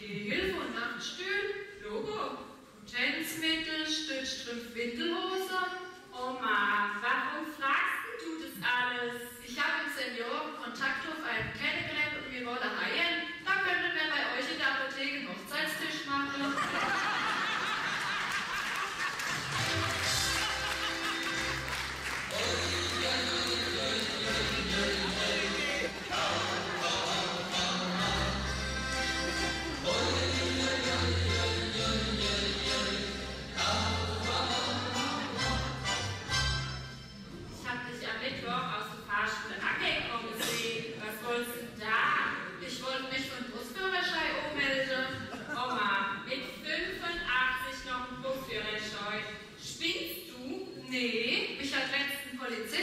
Gehhilfe und Nachtstühl, Logo, Potenzmittel, Stützstrümpf, Windelhose. Oma, warum fragst du das alles? Ich habe im Senioren-Kontakthof einen kennengelernt und wir wollen heiraten. Da könnten wir bei euch in der Apotheke einen Hochzeitstisch machen. Ich habe dich am Mittwoch aus dem Fahrstuhl angekommen gesehen. Was wolltest du da? Ich wollte mich für den Busführerschein ummelden. Oma, mit 85 noch ein Busführerschein. Spinnst du? Nee, mich hat letztens ein Polizist